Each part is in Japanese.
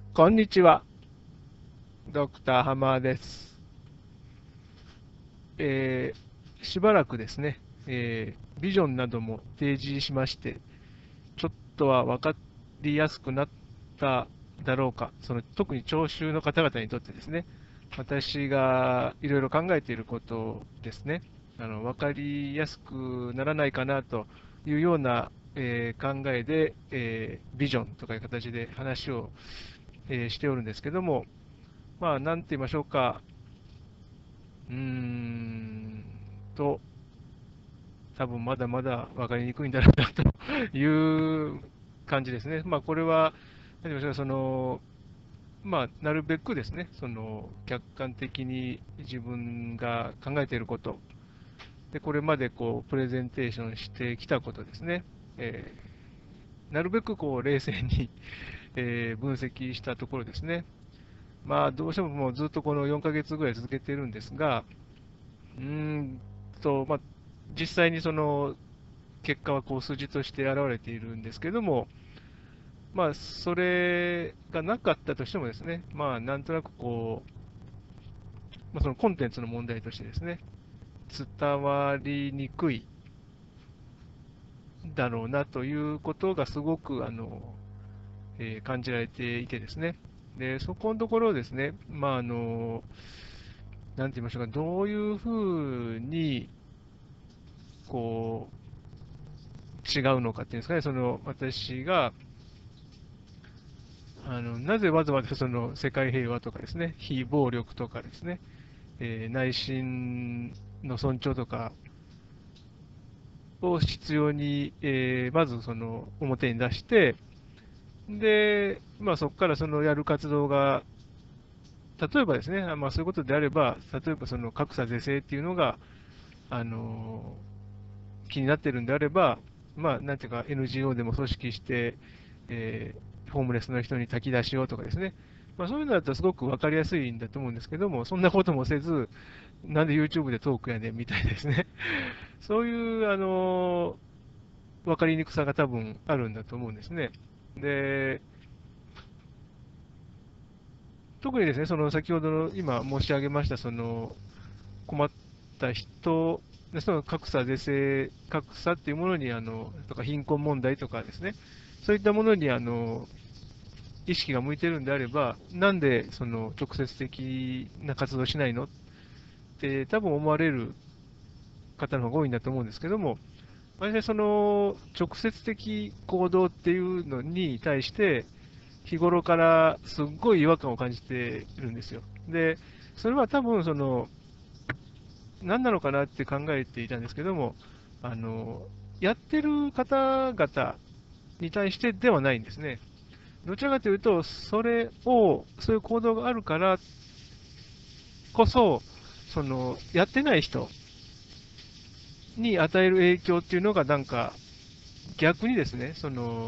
こんにちは、ドクターハマーです。しばらくですね、ビジョンなども提示しまして、ちょっとは分かりやすくなっただろうか、特に聴衆の方々にとってですね、私がいろいろ考えていることですね、分かりやすくならないかなというような、考えで、ビジョンとかいう形で話を、しておるんですけども、まあ、なんて言いましょうか、うーんと、多分まだまだ分かりにくいんだろうなという感じですね。まあ、これは、何て言いましょうか、まあ、なるべくですね、客観的に自分が考えていること、で、これまでこうプレゼンテーションしてきたことですね、なるべくこう冷静に分析したところですね、まあ、どうしてももうずっとこの4ヶ月ぐらい続けているんですが、まあ、実際にその結果はこう数字として現れているんですけども、まあ、それがなかったとしてもですね、まあ、なんとなくこう、まあ、そのコンテンツの問題としてですね、伝わりにくいだろうなということがすごく感じられていてですね、でそこのところですね、まあなんて言いましょうか、どういうふうにこ違うのかっていうんですかね、私がなぜわざわざその世界平和とかですね、非暴力とかですね、内心の尊重とかを必要に、まずその表に出して、で、まあ、そこからそのやる活動が、例えばですね、まあ、そういうことであれば、例えばその格差是正っていうのが、あの気になってるんであれば、まあ、なんていうか、NGO でも組織して、ホームレスの人に炊き出しをとかですね、まあ、そういうのだったらすごく分かりやすいんだと思うんですけども、そんなこともせず、なんで YouTube でトークやねんみたいですね、そういう、分かりにくさが多分あるんだと思うんですね。で、特にですね、その先ほどの今申し上げました、その困った人、その格差是正、格差っていうものにとか貧困問題とかですね、そういったものに意識が向いてるんであれば、なんでその直接的な活動しないのって多分思われる方の方が多いんだと思うんですけども、私はその直接的行動っていうのに対して、日頃からすっごい違和感を感じているんですよ。で、それは多分何なのかなって考えていたんですけども、あのやってる方々に対してではないんですね。どちらかというと、そういう行動があるからこそ、やってない人に与える影響っていうのが、なんか、逆にですね、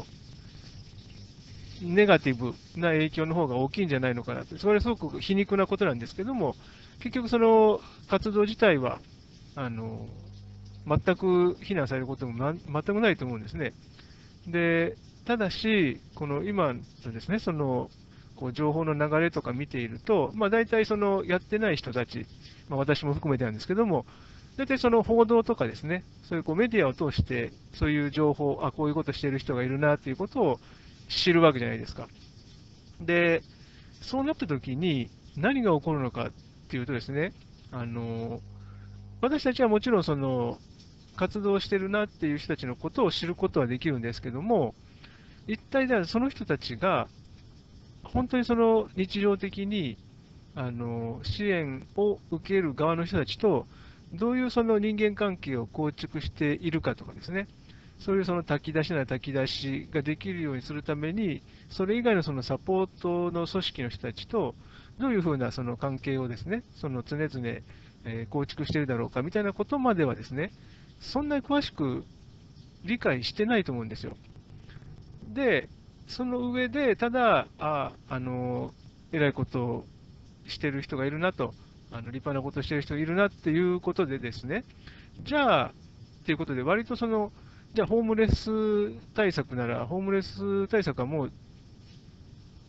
ネガティブな影響の方が大きいんじゃないのかなと、それはすごく皮肉なことなんですけども、結局、その活動自体は、あの、全く非難されることも全くないと思うんですね。で、ただし、この今のですね、こう情報の流れとか見ていると、まあ、大体やってない人たち、まあ、私も含めてなんですけども、大体その報道とかですね、そういうこうメディアを通して、そういう情報、こういうことしてる人がいるなということを知るわけじゃないですか。で、そうなった時に何が起こるのかっていうとですね、あの私たちはもちろん活動してるなっていう人たちのことを知ることはできるんですけども、一体ではその人たちが本当にその日常的に支援を受ける側の人たちとどういうその人間関係を構築しているかとかですね、そういうその炊き出しなら炊き出しができるようにするために、それ以外のそのサポートの組織の人たちとどういうふうなその関係をですね、常々、構築しているだろうかみたいなことまではですね、そんなに詳しく理解してないと思うんですよ。で、その上で、ただ、偉いことをしてる人がいるなと、立派なことをしてる人がいるなっていうことでですね、じゃあ、っていうことで、割とじゃあホームレス対策なら、ホームレス対策はもう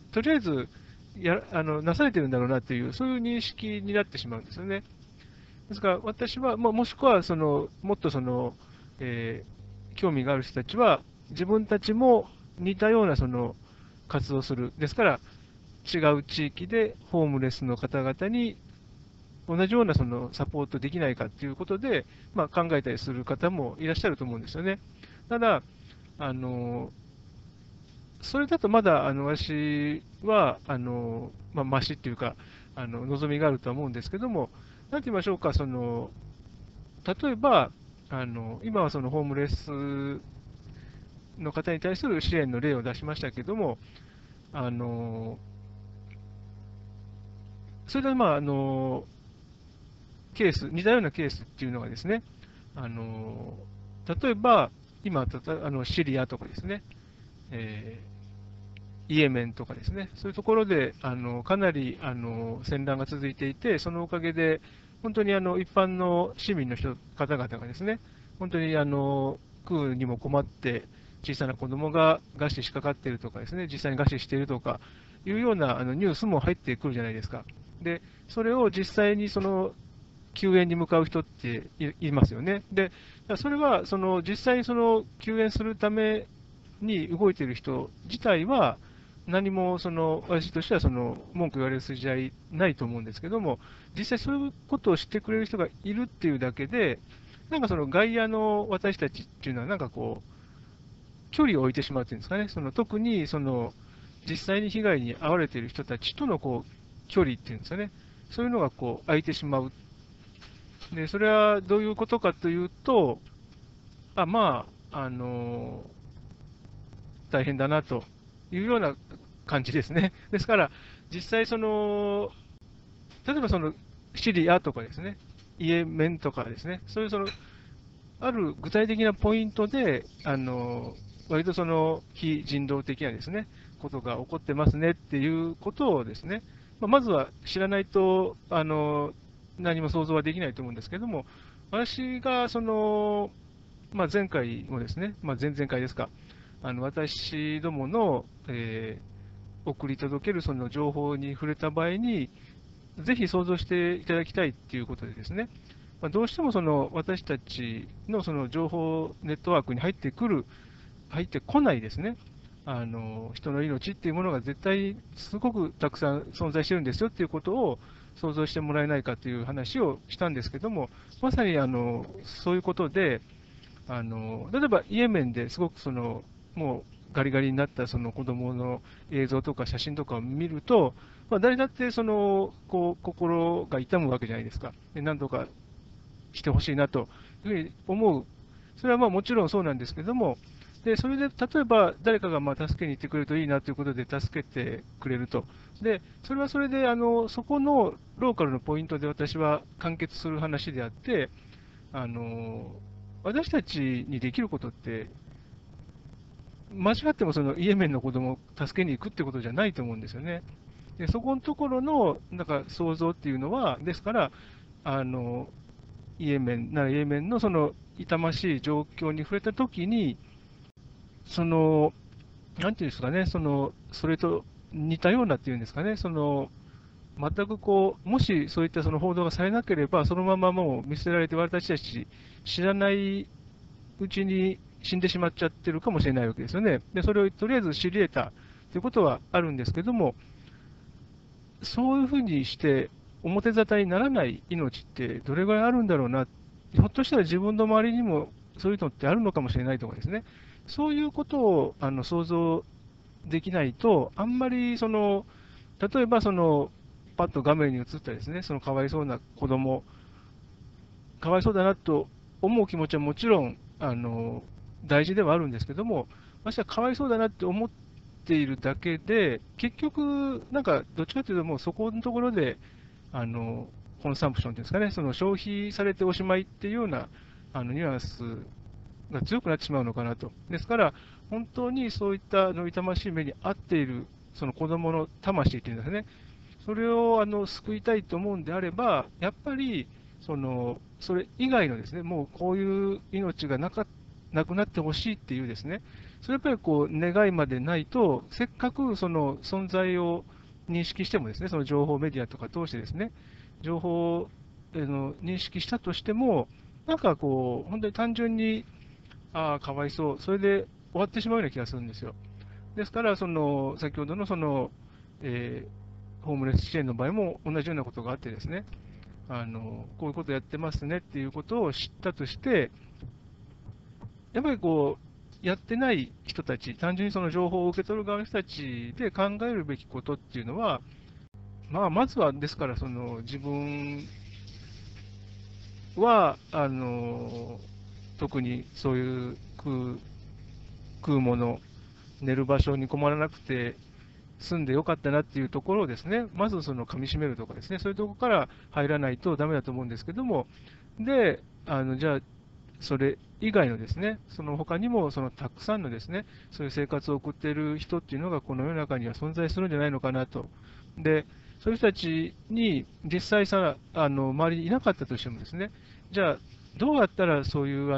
とりあえずなされてるんだろうなという、そういう認識になってしまうんですよね。ですから、私は、もしくはもっと興味がある人たちは、自分たちも似たような活動をする。ですから、違う地域でホームレスの方々に同じようなサポートできないかということで、考えたりする方もいらっしゃると思うんですよね。ただ、あのそれだとまだ私はマシっていうか、望みがあるとは思うんですけども、なんて言いましょうか、例えば、今はホームレスの方に対する支援の例を出しましたけども、あのそれでケース、似たようなケースっていうのがですね、例えば、今、シリアとかですね、えイエメンとかですね、そういうところでかなり戦乱が続いていて、そのおかげで、本当に一般の市民の方々がですね、本当に食うにも困って、小さな子供が餓死しかかっているとかですね、実際に餓死しているとかいうようなニュースも入ってくるじゃないですか。で、それを実際に救援に向かう人っていますよね。で、それは実際に救援するために動いている人自体は、何も私としては文句言われる筋合いないと思うんですけども、実際そういうことを知ってくれる人がいるっていうだけで、なんか外野の私たちっていうのは、なんかこう、距離を置いてしまうっていうんですかね、特に実際に被害に遭われている人たちとの距離っていうんですかね、そういうのが空いてしまう。で、それはどういうことかというと、大変だなというような感じですね。ですから、実際例えばシリアとかですね、イエメンとかですね、そういうある具体的なポイントで、割と非人道的なですね、ことが起こってますねっていうことをですね、まずは知らないと、何も想像はできないと思うんですけども、私が前回もですね、前々回ですか、私どもの、送り届ける情報に触れた場合に、ぜひ想像していただきたいということでですね、どうしても私たちの情報ネットワークに入ってこないですね、人の命っていうものが絶対すごくたくさん存在してるんですよっていうことを想像してもらえないかという話をしたんですけども、まさにそういうことで、例えばイエメンですごくもうガリガリになった子供の映像とか写真とかを見ると、誰だって心が痛むわけじゃないですか。で何とかしてほしいなというふうに思う。それはもちろんそうなんですけども、でそれで例えば誰かが助けに行ってくれるといいなということで助けてくれると。で、それはそれでそこのローカルのポイントで私は完結する話であって、あの私たちにできることって、間違ってもイエメンの子供を助けに行くってことじゃないと思うんですよね。でそこのところのなんか想像っていうのは、ですから、あのイエメンの痛ましい状況に触れたときに、なんていうんですかね、それと似たようなっていうんですかね、全くもしそういった報道がされなければ、そのままもう見捨てられて、私たち知らないうちに死んでしまっちゃってるかもしれないわけですよね。で、それをとりあえず知り得たということはあるんですけども、そういうふうにして表沙汰にならない命ってどれぐらいあるんだろうな、ひょっとしたら自分の周りにもそういうのってあるのかもしれないとかですね、そういうことを想像できないと、あんまり例えばパッと画面に映ったですね、かわいそうな子供、かわいそうだなと思う気持ちはもちろん大事ではあるんですけども、私はかわいそうだなって思っているだけで、結局、なんかどっちかというと、もうそこのところでコンサンプションっていうんですかね、消費されておしまいっていうようなニュアンスが強くなってしまうのかなと。ですから、本当にそういった痛ましい目に遭っているその子供の魂っていうんですかね、それを救いたいと思うんであれば、やっぱりそれ以外のですね、もうこういう命がなくなってほしいっていうですね、 それやっぱりこう願いまでないと、せっかくその存在を認識してもですね、その情報メディアとか通してですね、情報を認識したとしても、なんかこう、本当に単純に、ああ、かわいそう、それで終わってしまうような気がするんですよ。ですから、先ほどのホームレス支援の場合も同じようなことがあってですね、こういうことやってますねっていうことを知ったとして、やっぱりこう、やってない人たち、単純にその情報を受け取る側の人たちで考えるべきことっていうのは、まあ、まずはですから、自分は、特にそういう食うもの、寝る場所に困らなくて住んでよかったなっていうところをですね、まずその噛み締めるとかですね、そういうところから入らないとダメだと思うんですけども、で、じゃあ、それ以外のですね、その他にもそのたくさんのですね、そういう生活を送っている人っていうのがこの世の中には存在するんじゃないのかなと。で、そういう人たちに実際さ、周りにいなかったとしてもですね、じゃあ、どうやったらそういう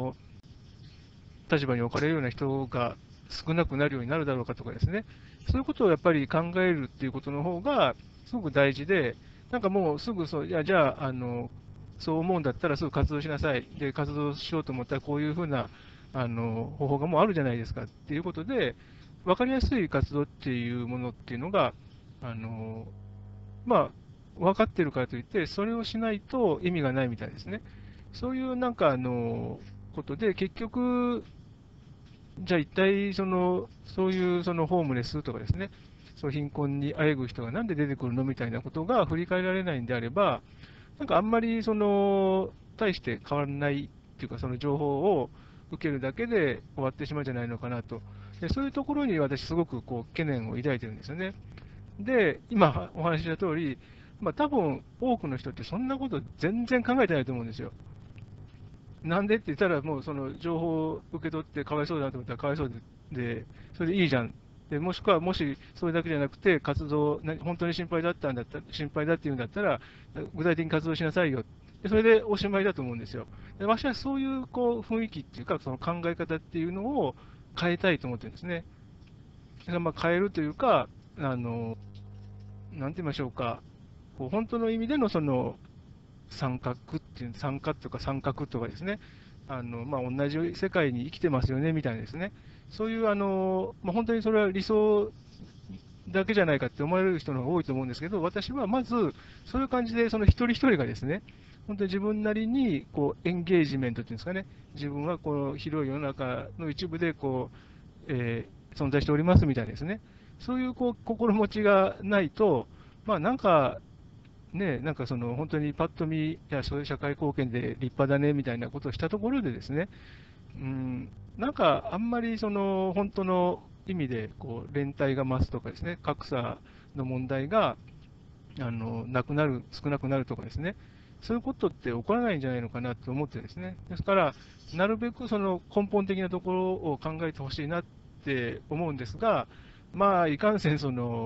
立場に置かれるような人が少なくなるようになるだろうかとかですね、そういうことをやっぱり考えるっていうことの方がすごく大事で、なんかもうすぐそう、いや、じゃあ、そう思うんだったらすぐ活動しなさい。で、活動しようと思ったらこういうふうな、方法がもうあるじゃないですかっていうことで、分かりやすい活動っていうものっていうのが、あの、まあ、分かってるからといって、それをしないと意味がないみたいですね。そういうなんか、ことで、結局、じゃあ一体そういうそのホームレスとかですね、そう貧困にあえぐ人がなんで出てくるのみたいなことが振り返られないんであれば、なんかあんまり大して変わらないっていうか、その情報を受けるだけで終わってしまうんじゃないのかなと。で、そういうところに私、すごくこう懸念を抱いてるんですよね。で、今お話しした通り、まあ多分多くの人ってそんなこと全然考えてないと思うんですよ。なんでって言ったら、もうその情報を受け取ってかわいそうだなと思ったらかわいそうで、それでいいじゃん。で、もしくは、もしそれだけじゃなくて、本当に心配だっていうんだったら、具体的に活動しなさいよ。で、それでおしまいだと思うんですよ。で、私はそういうこう雰囲気っていうか、その考え方っていうのを変えたいと思ってるんですね。だからまあ変えるというか、なんて言いましょうか、こう本当の意味での参加とか参画とかですね、まあ、同じ世界に生きてますよねみたいなですね、そういうまあ、本当にそれは理想だけじゃないかって思われる人の方が多いと思うんですけど、私はまず、そういう感じで、その一人一人がですね、本当に自分なりにこうエンゲージメントっていうんですかね、自分はこの広い世の中の一部でこう、存在しておりますみたいですね、そういうこう心持ちがないと、まあなんか、ね、なんか本当にパッと見、いや、そういう社会貢献で立派だねみたいなことをしたところでですね、うん、なんかあんまり本当の意味でこう連帯が増すとかですね、格差の問題がなくなる、少なくなるとかですね、そういうことって起こらないんじゃないのかなと思ってですね、ですから、なるべくその根本的なところを考えてほしいなって思うんですが、まあ、いかんせん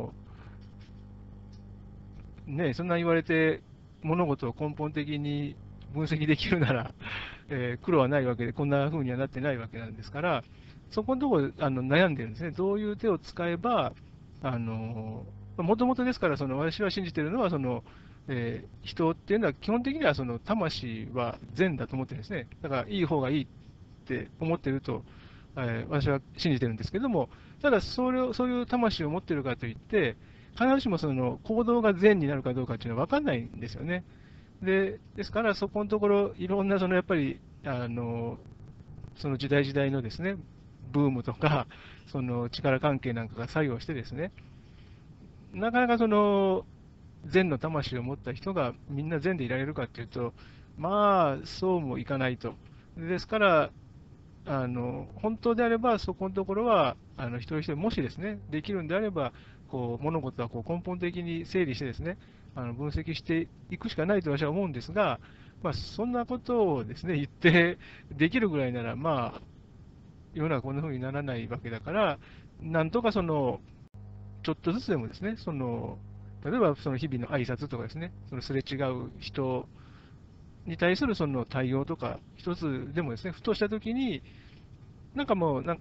ね、そんな言われて、物事を根本的に分析できるなら、苦労はないわけで、こんな風にはなってないわけなんですから、そこのところ悩んでるんですね。どういう手を使えば、もともとですから、私は信じているのは、人っていうのは、基本的には魂は善だと思ってるんですね。だから、いい方がいいって思ってると、私は信じてるんですけども、ただそういう魂を持ってるからといって、必ずしもその行動が善になるかどうかっていうのは分かんないんですよね。ですから、そこのところ、いろんなやっぱりその時代時代のですね、ブームとか、その力関係なんかが作用してですね、なかなか善の魂を持った人がみんな善でいられるかっていうと、まあ、そうもいかないと。ですから、本当であれば、そこのところは、一人一人、もしですね、できるんであれば、こう物事はこう根本的に整理してですね、分析していくしかないと私は思うんですが、まあ、そんなことをですね、言ってできるぐらいなら、まあ、世の中こんな風にならないわけだから、なんとかちょっとずつでもですね、例えばその日々の挨拶とかですね、そのすれ違う人に対するその対応とか、一つでもですね、ふとしたときに、なんかもう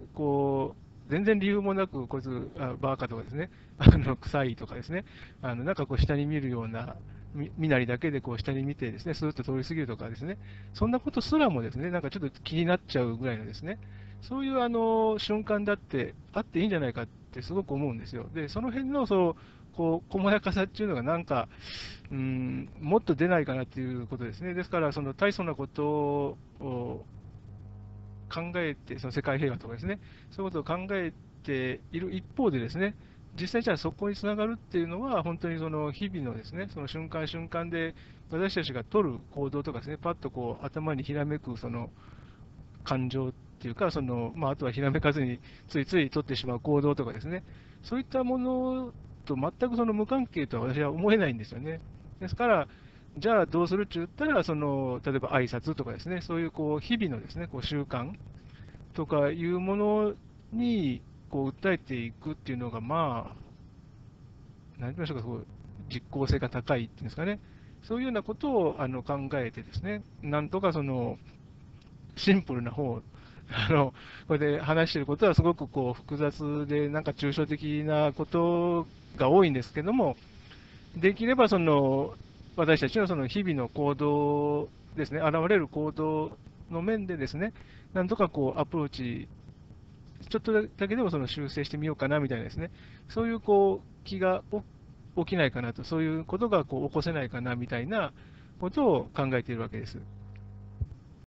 こう、全然理由もなく、こいつ、バーカとかですね、臭いとかですね、なんかこう、下に見るような、身なりだけでこう下に見てですね、スーッと通り過ぎるとかですね、そんなことすらもですね、なんかちょっと気になっちゃうぐらいのですね、そういう瞬間だってあっていいんじゃないかってすごく思うんですよ。で、その辺のこう細やかさっていうのがなんか、もっと出ないかなっていうことですね。ですから、その大層なことを考えて、その世界平和とかですね、そういうことを考えている一方でですね、実際じゃあそこにつながるっていうのは、本当にその日々のですね、その瞬間瞬間で私たちが取る行動とかですね、パッとこう頭にひらめくその感情っていうか、あとはひらめかずについつい取ってしまう行動とかですね、そういったものと全くその無関係とは私は思えないんですよね。ですから、じゃあどうするって言ったら、例えば挨拶とかですね、そういうこう日々のですね、こう習慣とかいうものにこう訴えていくっていうのが、なんて言いましょうか、実効性が高いっていうんですかね、そういうようなことを考えてですね、なんとかシンプルな方、これで話していることはすごくこう複雑で、なんか抽象的なことが多いんですけども、できれば私たちのその日々の行動ですね、現れる行動の面でですね、なんとかこうアプローチ、ちょっとだけでもその修正してみようかなみたいなですね、そういうこう気が起きないかなと、そういうことがこう起こせないかなみたいなことを考えているわけです。